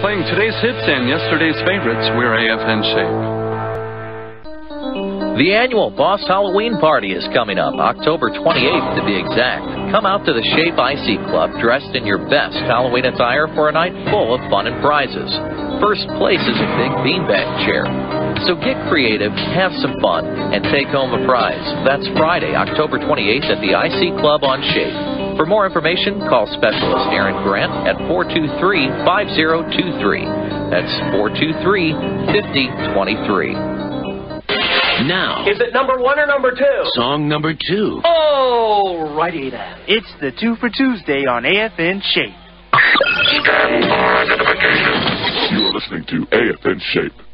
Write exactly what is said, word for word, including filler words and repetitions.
Playing today's hits and yesterday's favorites, we're A F N Shape. The annual Boss Halloween Party is coming up, October twenty-eighth to be exact. Come out to the Shape I C Club dressed in your best Halloween attire for a night full of fun and prizes. First place is a big beanbag chair. So get creative, have some fun, and take home a prize. That's Friday, October twenty-eighth at the I C Club on Shape. For more information, call Specialist Aaron Grant at four two three, five zero two three. That's four two three, five zero two three. Now, is it number one or number two? Song number two. Oh, righty then. It's the Two for Tuesday on A F N Shape. Stand by. Identification. You're listening to A F N Shape.